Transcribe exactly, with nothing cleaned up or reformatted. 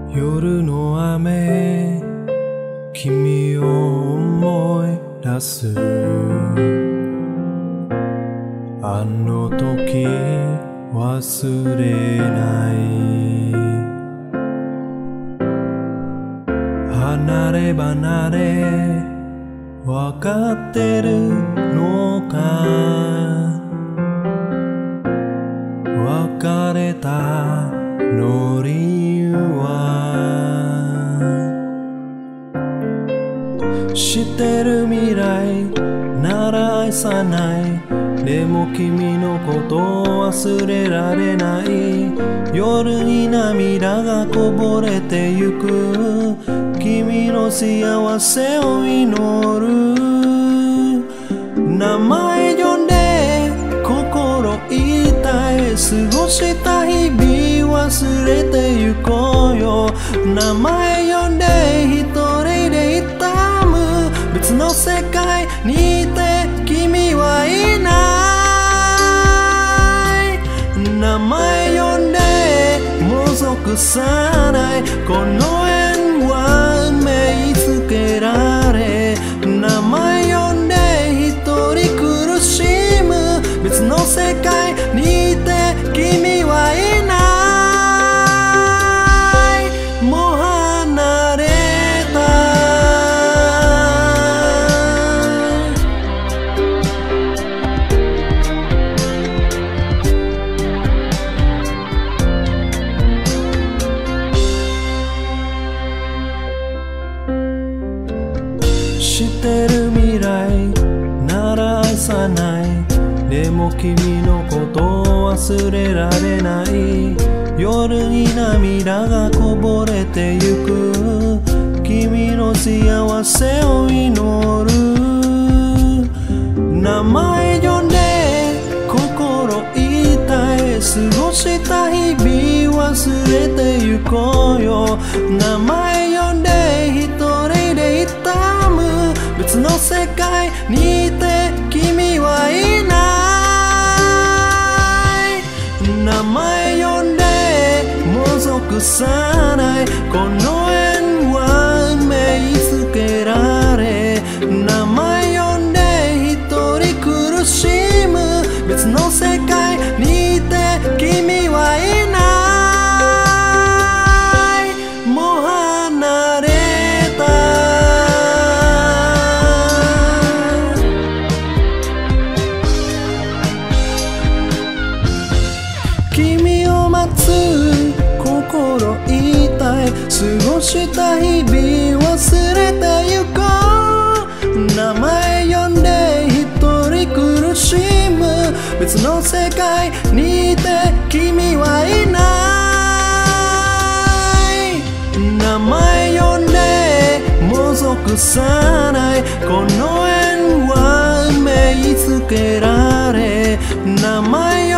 夜の雨、君を思い出す。あの時忘れない。離れ離れわかってるのか。別れたの理由は知ってる未来なら愛さない。でも君のことを忘れられない。夜に涙がこぼれてゆく。君の幸せを祈る。名前呼んで心痛い。過ごした日々忘れてゆこうよ。名前呼んで一人で痛む。別の世界にいて君はいない。名前呼んでもう属さない。この縁は運命づけられ。名前呼んで一人苦しむ。別の世界にいて君はいない。もう離れ知ってる未来なら愛さない。でも君のことを忘れられない。夜に涙がこぼれてゆく。君の幸せを祈る。名前呼んで心痛い。過ごした日々忘れてゆこうよ。名前呼んで一人で痛む。別の世界にいて君はいない。名前呼んでもう属さない。この縁は運命づけられ。名前呼んで一人苦しむ。別の世界にいて君はいない。もう離れ君を待つ心痛い。過ごした日々忘れてゆこう。名前呼んで一人苦しむ。別の世界にいて君はいない。名前呼んでもう属さない。この縁は運命づけられ。名前呼んで